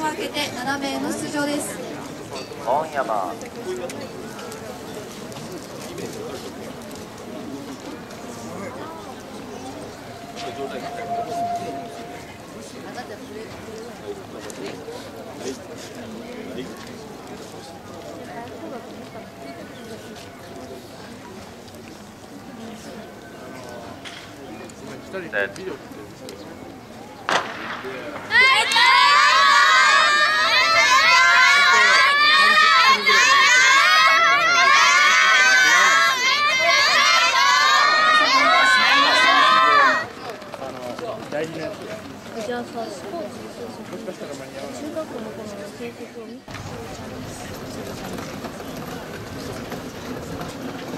開けて7名の出場です。 本山大事なやつ。じゃあさ、スポーツ、もしかしたら間に合わない。中学校の頃の成績を見て。